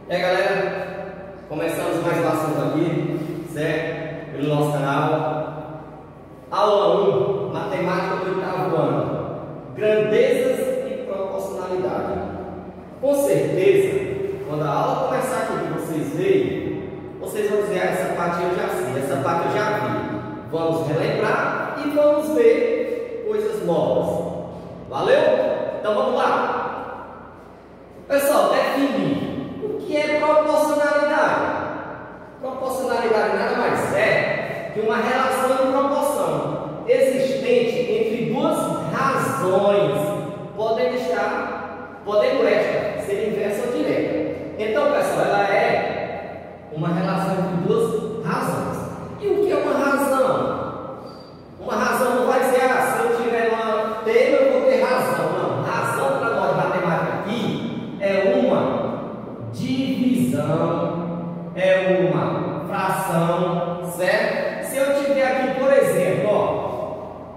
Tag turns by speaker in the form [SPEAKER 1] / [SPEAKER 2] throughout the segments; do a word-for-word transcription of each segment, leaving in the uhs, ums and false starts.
[SPEAKER 1] E aí, galera, começamos mais um assunto aqui, certo? Pelo nosso canal. Aula um, Matemática do oitavo ano. Grandezas e proporcionalidade. Com certeza, quando a aula começar aqui que vocês veem, vocês vão dizer, ah, essa parte eu já sei, essa parte eu já vi. Vamos relembrar e vamos ver coisas novas. Valeu? Então vamos lá. Pessoal, definir. O que é proporcionalidade? Proporcionalidade nada mais é que uma relação de proporção existente entre duas razões, podendo estar, podendo esta ser inversa ou direta. Então, pessoal, ela é uma relação entre duas razões. E o que é uma razão? Uma razão não vai dizer, ah, se eu tiver uma tema, eu vou ter razão. Não, razão para nós matemática aqui é uma divisão, é uma fração, certo? Se eu tiver aqui, por exemplo, ó,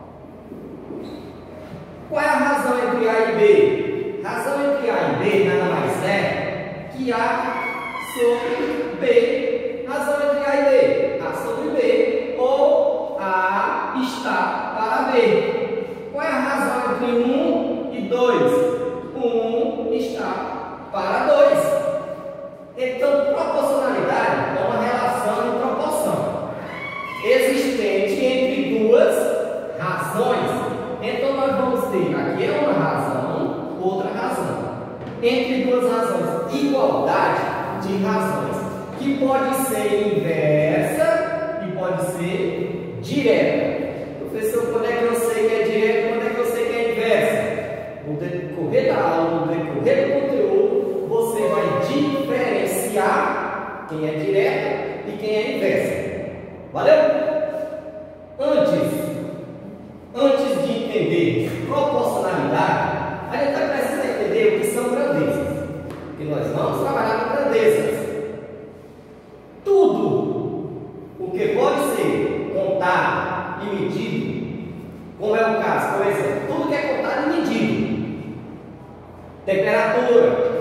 [SPEAKER 1] qual é a razão entre A e B? Razão entre A e B nada mais é que A sobre B. Razão entre A e B, A sobre B, ou A está para B. Qual é a razão entre um e dois? um está para dois. Então, proporcionalidade é uma relação de proporção existente entre duas razões. Então, nós vamos ter aqui é uma razão, outra razão. Entre duas razões, igualdade de razões, que pode ser inversa e pode ser direta. Professor, quando é que eu sei que é direta? Quando é que eu sei que é inversa? No decorrer da aula, no decorrer do conteúdo, você vai diferenciar quem é direta e quem é inversa. Valeu? Antes, antes de entender proporcionalidade, a gente vai precisar entender o que são grandezas. Porque nós vamos trabalhar com grandezas. Tudo o que pode ser contado e medido, como é o caso, por exemplo, tudo que é contado e medido, temperatura,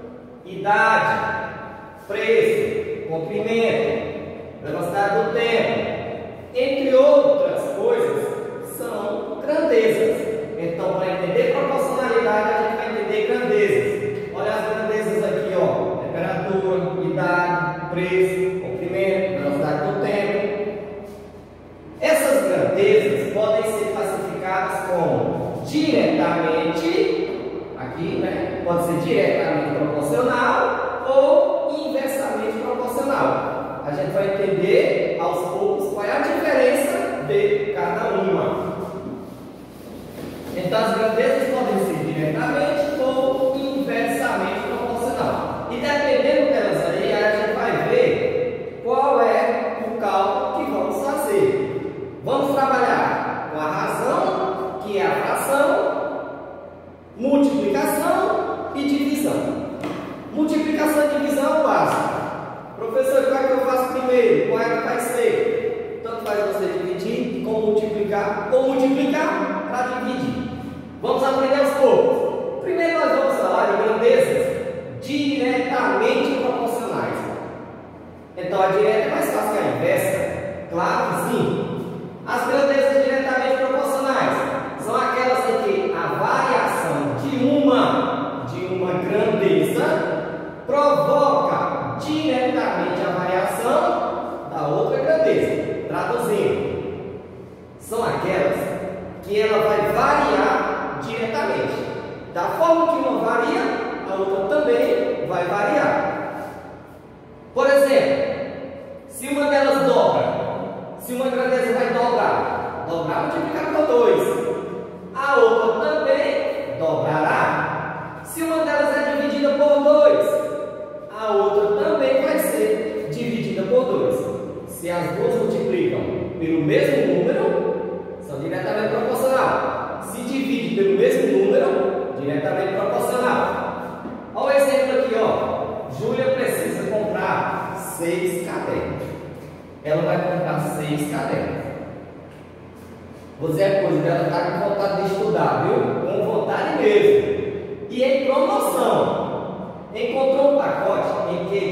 [SPEAKER 1] idade, preço, comprimento, velocidade do tempo, entre outras coisas, são grandezas. Então, para entender proporcionalidade, a gente vai entender grandezas. Olha as grandezas aqui, ó: temperatura, idade, preço, comprimento, velocidade do tempo. Essas grandezas podem ser classificadas como diretamente, aqui, né? Pode ser diretamente proporcional ou inversamente proporcional. A gente vai entender aos poucos qual é a diferença de cada uma. Então, as grandezas podem ser diretamente ou inversamente proporcional. E dependendo delas aí, a gente vai ver qual é o cálculo que vamos fazer. Vamos trabalhar com a razão, que é a fração, multiplicação e divisão. Multiplicação e divisão é o básico. Professor, qual é que eu faço primeiro? Qual é que vai ser? Tanto faz você dividir como multiplicar, ou multiplicar para dividir. Vamos aprender aos poucos. Primeiro nós vamos falar de grandezas diretamente proporcionais. Então a direta é mais fácil que a inversa? Claro que sim. As grandezas diretamente proporcionais são aquelas em que a variação de uma, de uma grandeza provoca diretamente a variação da outra grandeza. Traduzindo, são aquelas que ela vai variar diretamente. Da forma que uma varia, a outra também vai variar. Por exemplo, se uma delas dobra, se uma grandeza vai dobrar, dobrar multiplicar por dois, a outra também dobrará. Se uma delas é dividida por dois, a outra também vai ser dividida por dois. Se as duas multiplicam pelo mesmo número, são diretamente proporcional. Se divide pelo mesmo número, diretamente proporcional. Olha o exemplo aqui, ó. Júlia precisa comprar seis cadernos. Ela vai comprar seis cadernos. Vou dizer a coisa, ela está com vontade de estudar, viu? Com vontade mesmo. E em promoção, encontrou um pacote em que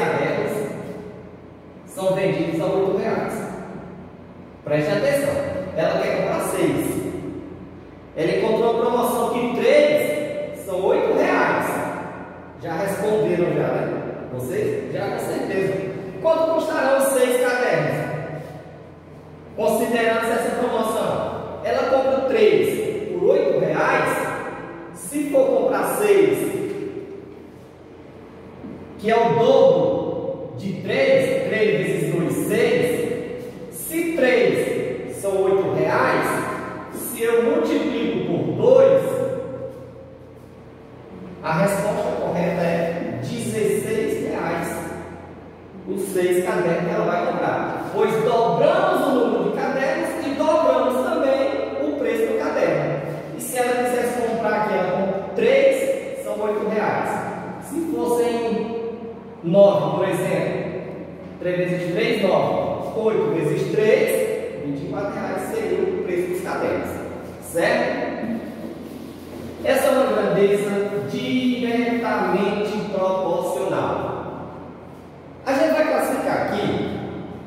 [SPEAKER 1] cadernos são vendidos a oito reais. Preste atenção. Ela quer comprar seis. Ela encontrou uma promoção que três são oito reais. Já responderam já, né? Vocês? Já com certeza. Quanto custarão os seis cadernos? Considerando essa promoção, ela compra três por oito reais. Se for comprar seis, que é o dobro de três, três vezes dois, seis. Se três são oito reais, se eu multiplico por dois, a resposta correta é dezesseis reais. Os seis cadernos que ela vai comprar, pois dobramos o número de cadernos e dobramos também o preço do caderno. E se ela quisesse comprar aqui, ela com três, são oito reais. Se fossem nove, por exemplo, três vezes três, nove. oito vezes três, vinte e quatro reais seria o preço dos cadernos. Certo? Essa é uma grandeza diretamente proporcional. A gente vai classificar aqui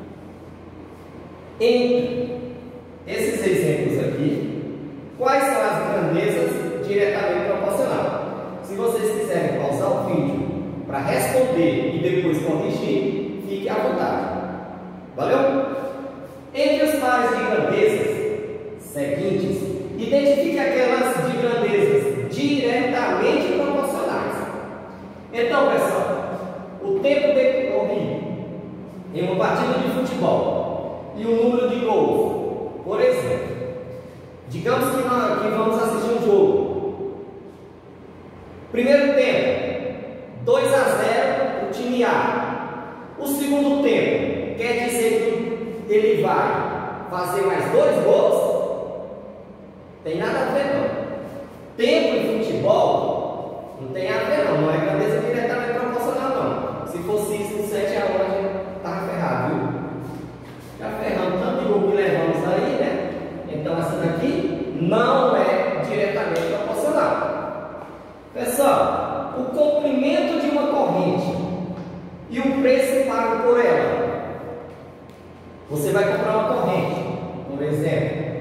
[SPEAKER 1] entre esses exemplos aqui quais são as grandezas diretamente proporcionais. Se vocês quiserem pausar o vídeo para responder e depois corrigir, fique à vontade. Valeu? Entre os pares de grandezas seguintes, identifique aquelas de grandezas diretamente proporcionais. Então, pessoal, o tempo decorrido em uma partida de futebol e o número de gols, por exemplo, digamos que, nós, que vamos assistir um jogo. Primeiro tempo, dois a zero, o time A. O segundo tempo, quer dizer que ele vai fazer mais dois gols? Tem nada a ver não. Tempo em futebol não tem a ver não, não é grandeza diretamente proporcional não. Se fosse isso, no sete a um a gente estava ferrado, viu? Já ferramos tanto de gol que levamos aí, né? Então essa daqui não é diretamente proporcional. Pessoal, o comprimento de uma corrente e o preço pago por ela. Você vai comprar uma corrente, por exemplo,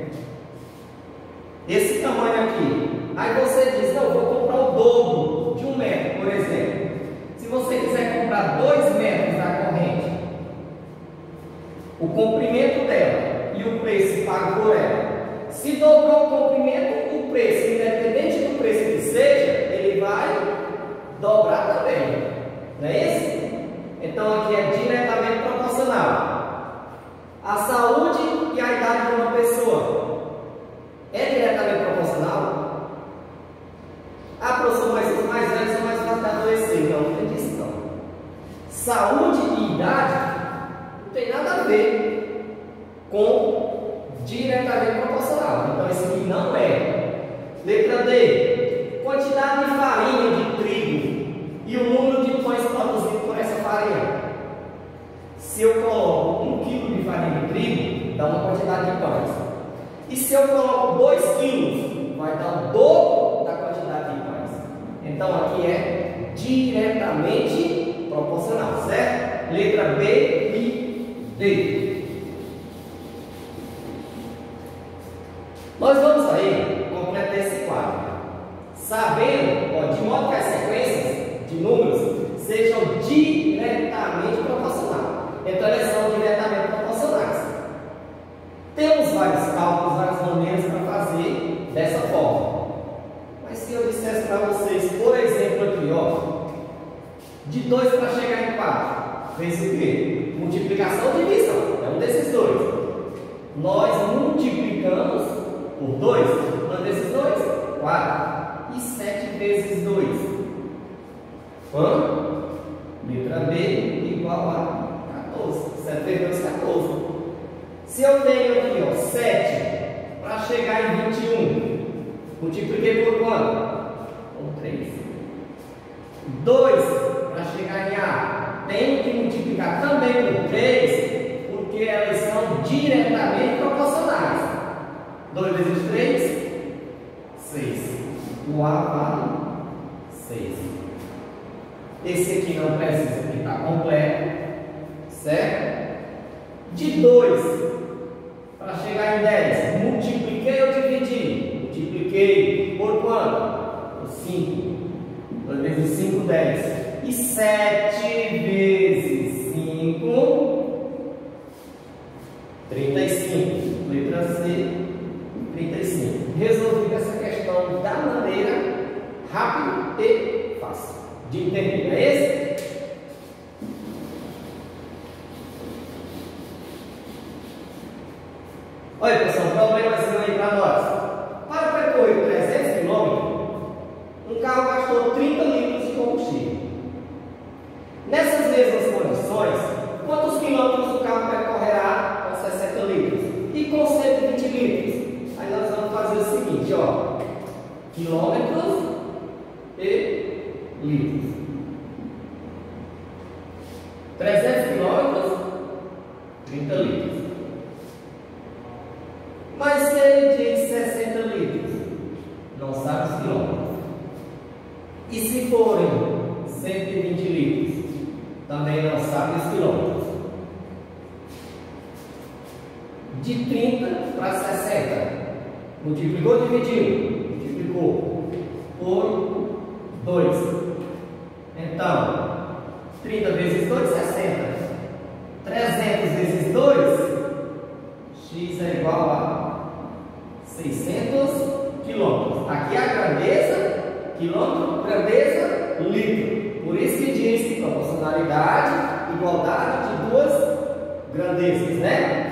[SPEAKER 1] esse tamanho aqui. Aí você diz, não, eu vou comprar o dobro de um metro, por exemplo. Se você quiser comprar dois metros da corrente, o comprimento dela e o preço pago por ela, se dobrou o comprimento, o preço, independente do preço que seja, ele vai dobrar também. Não é isso? Então aqui é diretamente proporcional. A saúde e a idade de uma pessoa é diretamente proporcional? Ah, professor, mas os mais velhos são mais fáceis de adoecer. Não, não tem disso não. Saúde e idade não tem nada a ver com diretamente proporcional. Então isso aqui não é. Letra D. Quantidade de farinha de trigo e o número de pães produzidos por essa farinha. Se eu coloco um quilo de farinha de trigo, dá uma quantidade de pães. E se eu coloco dois quilos, vai dar o dobro da quantidade de pães. Então aqui é diretamente proporcional, certo? Letra B e D. Nós vamos aí completar esse quadro, sabendo, ó, de modo que as sequências de números sejam diretamente proporcionais. Então elas são diretamente proporcionais. Temos vários cálculos, várias maneiras para fazer dessa forma. Mas se eu dissesse para vocês, por exemplo, aqui, ó, de dois para chegar em quatro, fez o quê? Multiplicação ou divisão, é um desses dois. Nós multiplicamos por dois, um desses dois, quatro. E sete vezes dois. Quanto? Letra B igual a quatorze. sete vezes dois, quatorze. Se eu tenho aqui, ó, sete para chegar em vinte e um, multipliquei por quanto? Com três. dois para chegar em A, tenho que multiplicar também por três, porque elas são diretamente proporcionais. dois vezes três, seis. O A vale seis. Esse aqui não precisa que está completo, certo? De dois para chegar em dez, multipliquei ou dividi? Multipliquei por quanto? Por cinco. dois vezes cinco, dez. E sete vezes cinco, trinta e cinco. Letra C, trinta e cinco. Resolvi essa questão da maneira rápida e fácil de entender. É esse? Olha, pessoal, um problemazinho aí para nós. Para percorrer trezentos quilômetros, um carro gastou trinta litros de combustível. Nessas mesmas condições, quantos quilômetros o carro percorrerá com sessenta litros? E com cento e vinte litros? Aí nós vamos fazer o seguinte, ó. Quilômetros e litros. trezentos quilômetros, trinta litros. Mas se ele diz sessenta litros, não sabe os quilômetros. E se forem cento e vinte litros, também não sabe os quilômetros. De trinta para sessenta, multiplicou ou dividiu? Multiplicou por dois. Então, trinta vezes dois, sessenta. trezentos vezes dois, x é igual a seiscentos quilômetros. Aqui a grandeza, quilômetro, grandeza, litro. Por isso que diz proporcionalidade, igualdade de duas grandezas, né?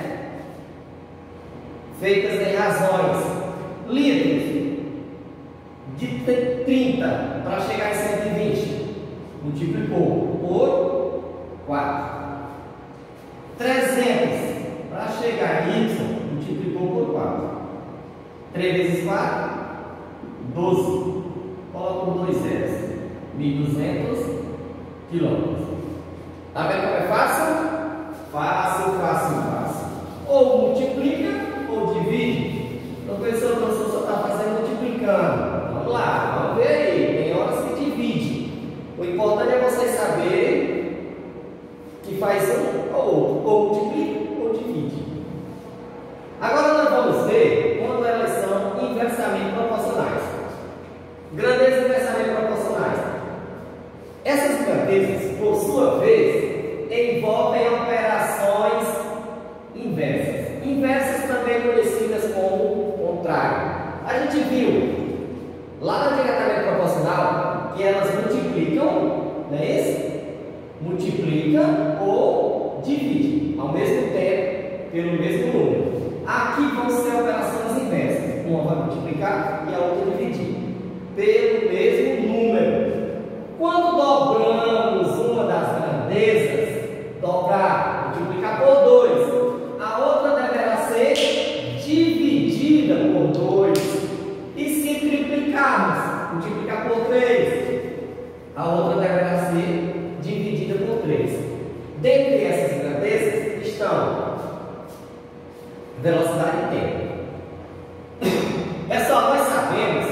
[SPEAKER 1] Feitas em razões. Litros de trinta para chegar em cento e vinte, multiplicou por quatro. trezentos para chegar em y, multiplicou por quatro. três vezes quatro, doze. Coloca por dois zeros. mil e duzentos quilômetros. Está vendo como é fácil? Fácil, fácil, fácil. Ou multiplica ou divide. Professor, o professor só está fazendo multiplicando. Vamos lá, vamos ver aí. Tem horas que divide. O importante é vocês saberem que faz um ou outro. Ou multiplica ou divide. Agora nós vamos ver quando elas são inversamente proporcionais. Grandezas inversamente proporcionais. Essas grandezas, por sua vez, envolvem operações inversas. Inversas também conhecidas como contrário. A gente viu lá no diretamente proporcional que elas multiplicam, não é isso? Multiplica ou divide ao mesmo tempo pelo mesmo número. Aqui vão ser operações inversas. Uma vai multiplicar e a outra dividir pelo mesmo número. Quando dobramos uma das grandezas, dobrar, multiplicar por dois, a outra deverá ser dividida por dois. E se triplicarmos, multiplicar por três, a outra deverá ser dividida por três. Dentre essas grandezas estão velocidade e tempo. Pessoal, nós sabemos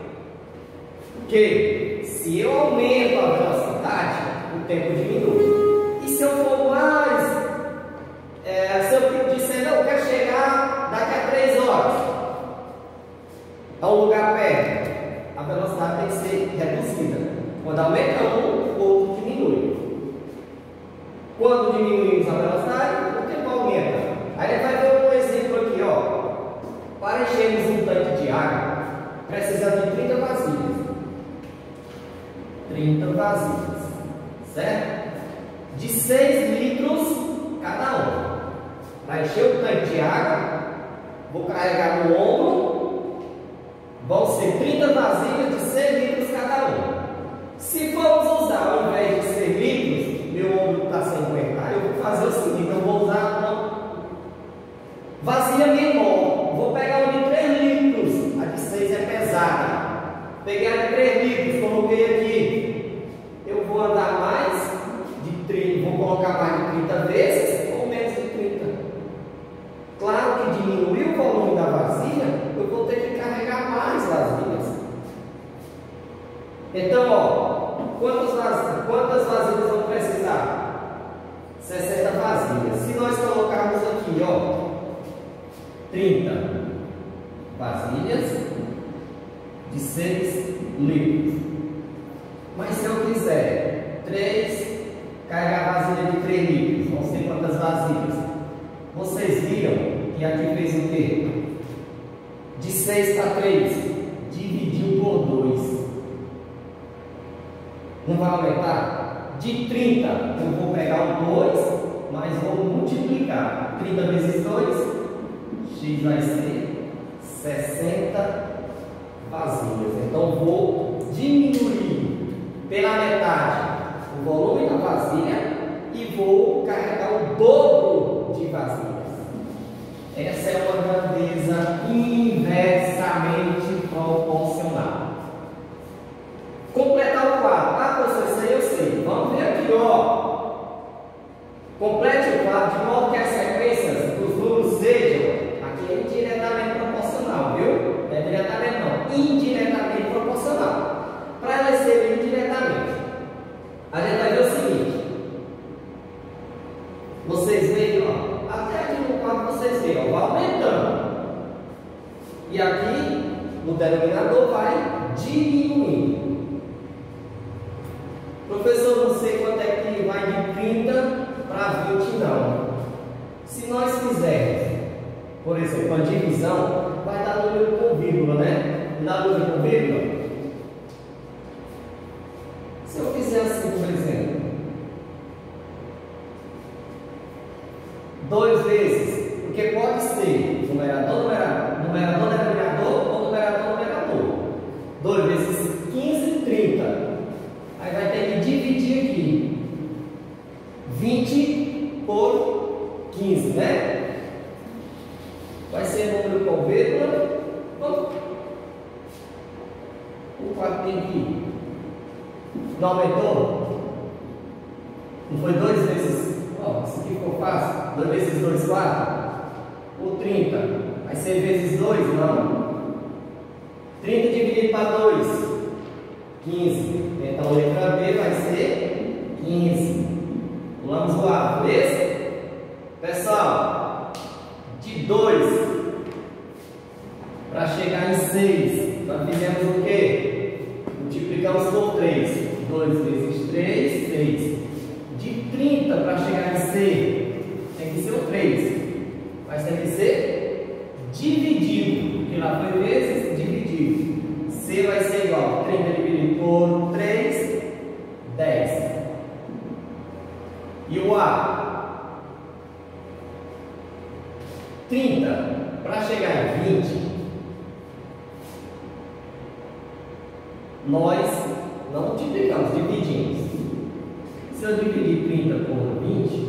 [SPEAKER 1] que se eu aumento a velocidade, o tempo diminui. E se eu for mais, é, se eu disser, não, eu quero chegar daqui a três horas a um lugar perto, a velocidade tem que ser reduzida. Quando aumenta um, o outro diminui. Quando diminuímos a velocidade, o tempo aumenta. Aí ele vai ver um exemplo aqui, ó. Para enchermos um tanque de água, precisamos de trinta vasilhas. trinta vasilhas, certo? De seis litros cada um. Para encher o tanque de água, vou carregar no ombro, vão ser trinta vasilhas de seis litros cada um. Se formos usar, ao invés de seis litros, meu ombro está sem aguentar, eu vou fazer o seguinte, eu vou usar uma vasilha menor. Vou pegar uma de três litros, a de seis é pesada. Peguei a de três litros, coloquei aqui. Eu vou andar mais de trinta, vou colocar mais de trinta vezes ou menos de trinta. Claro que diminuiu o volume da vasilha, eu vou ter que carregar mais vasilhas. Então, ó, Quantas vasilhas, quantas vasilhas vão precisar? sessenta vasilhas. Se nós colocarmos aqui, ó, trinta vasilhas de seis litros. Mas se eu quiser três, carregar vasilha de três litros, vão ser quantas vasilhas? Vocês viram que aqui fez o quê? De seis para três, dividiu por dois. Não vai aumentar? De trinta, eu vou pegar o dois, mas vou multiplicar. trinta vezes dois, x vai ser sessenta vasilhas. Então, vou diminuir pela metade o volume da vasilha e vou carregar o dobro de vasilhas. Essa é uma grandeza inversamente proporcional. Completar o quadro. Ah, professor, eu sei. Vamos ver aqui, ó. Complete o quadro de modo que as sequências dos números sejam, aqui é indiretamente proporcional, viu? Não é diretamente não, indiretamente proporcional. Para elas serem indiretamente, a gente vai ver o seguinte. Vocês veem, ó, até aqui no quadro vocês veem, ó, vai aumentando. E aqui, no denominador, vai diminuindo. Professor, não sei quanto é que vai de trinta para vinte, não. Se nós fizermos, por exemplo, a divisão, vai dar número com vírgula, né? Não dá número com vírgula? Se eu fizer assim, por exemplo, dois vezes, porque pode ser numerador, numerador, numerador, denominador ou numerador, numerador. dois vezes quinze, trinta. Aí vai ter que dividir aqui. vinte por quinze, né? Vai ser número com vírgula. O quatro tem que ir. Não aumentou? Não foi dois vezes? Ó, isso aqui ficou fácil. dois vezes dois, quatro. Ou trinta. Vai ser vezes dois? Não. trinta dividido para dois. quinze. Então, a letra B vai ser quinze. Pulamos o A, beleza? Pessoal, de dois para chegar em seis, nós fizemos o quê? Multiplicamos por três. dois vezes três, seis. De trinta para chegar em C, tem que ser o três. Mas tem que ser dividido, porque lá foi vezes, dividido. C vai ser igual a trinta dividido por três, dez. E o A? trinta para chegar em vinte, nós não multiplicamos, dividimos. Se eu dividir trinta por vinte,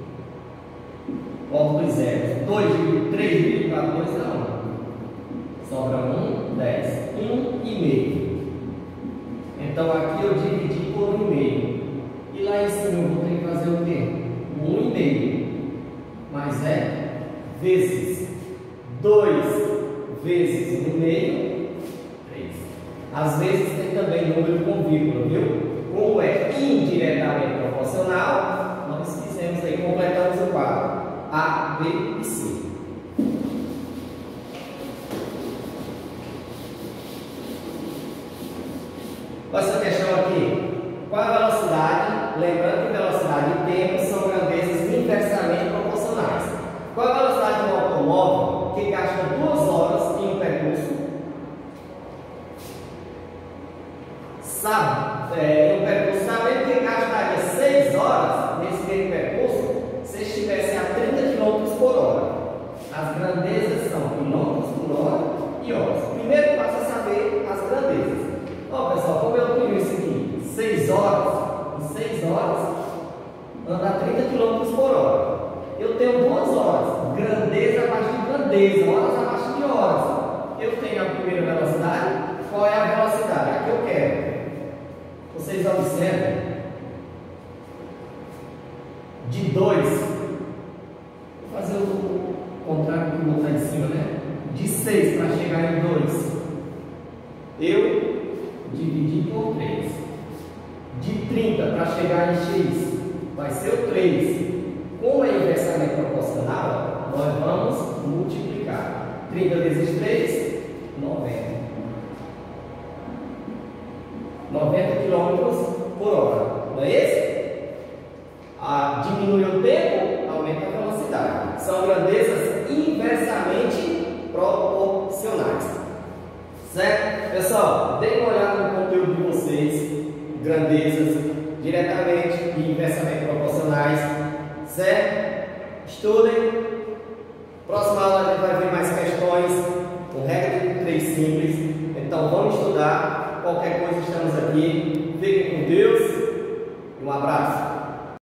[SPEAKER 1] volto para zero. dois dividido três dividido para dois dá um. Sobra um, dez. um e meio. Então aqui eu dividi por um e meio. E lá em cima eu vou ter que fazer o quê? um e meio. Mas é vezes dois vezes um e meio, três. Às vezes tem também número com vírgula, viu? Como é indiretamente proporcional, nós fizemos aí, completamos o quadro A, B e C. Olha essa questão aqui. Qual é a velocidade? Lembrando que velocidade e tempo são grandezas inversamente proporcionais. Qual é a velocidade de um automóvel que gasta duas horas em um percurso? Sabe, é, em um percurso, sabendo que gastaria seis horas nesse mesmo percurso, se estivesse a trinta quilômetros por hora. As grandezas são quilômetros por hora e horas. Primeiro passo é saber as grandezas. Ó, pessoal, como eu tenho isso aqui? seis horas, em seis horas, anda a trinta quilômetros por hora. Eu tenho duas horas, grandeza abaixo de grandeza, horas abaixo de horas. Eu tenho a primeira velocidade, qual é a velocidade? A que eu quero. Vocês observam, de dois, vou fazer o contrário do que botar em cima, né? De seis para chegar em dois, eu dividi por três. De trinta para chegar em x vai ser o três. Como é inversamente proporcional, nós vamos multiplicar. trinta vezes três, noventa. noventa quilômetros por hora. Não é isso? Ah, diminui o tempo, aumenta a velocidade. São grandezas inversamente proporcionais. Certo? Pessoal, deem uma olhada no conteúdo de vocês. Grandezas diretamente e inversamente proporcionais. Certo? Estudem. Próxima aula a gente vai ver mais questões com regra de três simples. Então vamos estudar. Qualquer coisa estamos aqui. Fiquem com Deus e um abraço.